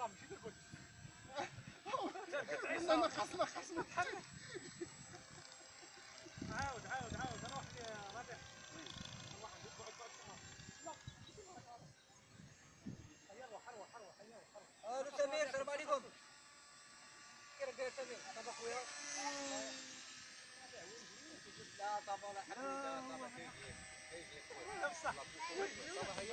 انا خصنا عاود انا واحد رابح واحد يقعد لا حيا الو سمير السلام عليكم. كيف داير سمير؟ صباح خويا. لا طبعا لا حق طبعا كيجي بصح